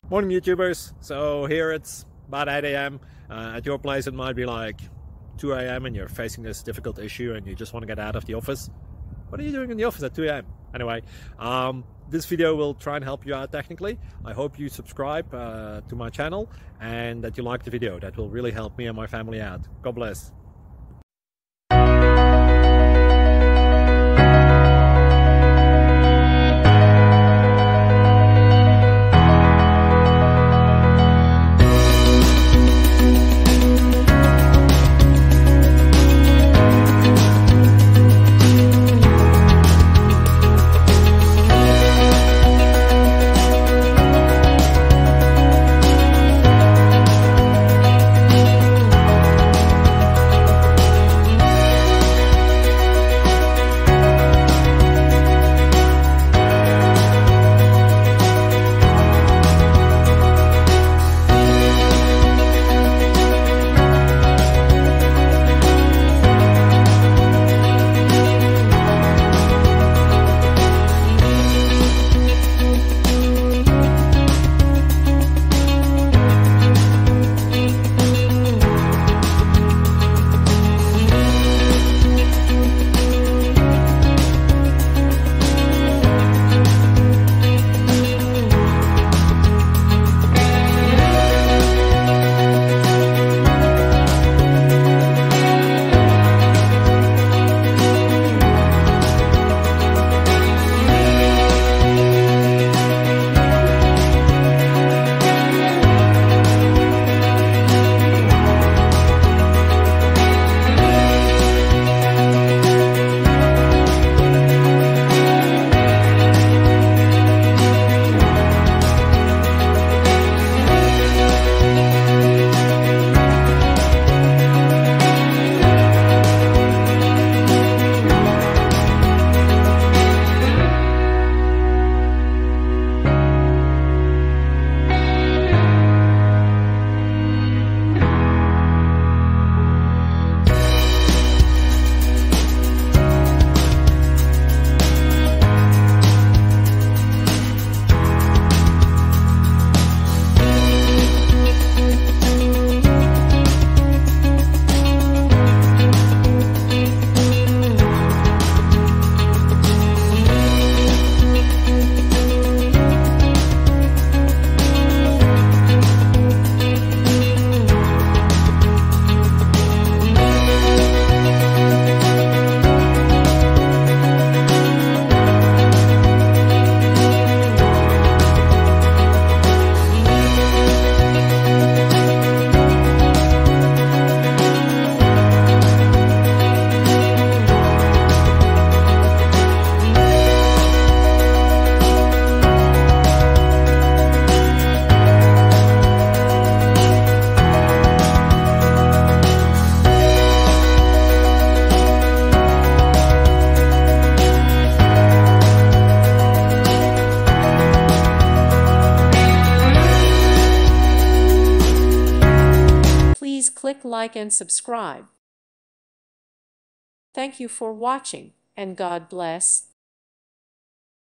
Morning YouTubers. So here it's about 8 a.m. At your place it might be like 2 a.m. and you're facing this difficult issue and you just want to get out of the office. What are you doing in the office at 2 a.m.? Anyway, this video will try and help you out technically. I hope you subscribe to my channel and that you like the video. That will really help me and my family out. God bless. Please click like and subscribe. Thank you for watching, and God bless.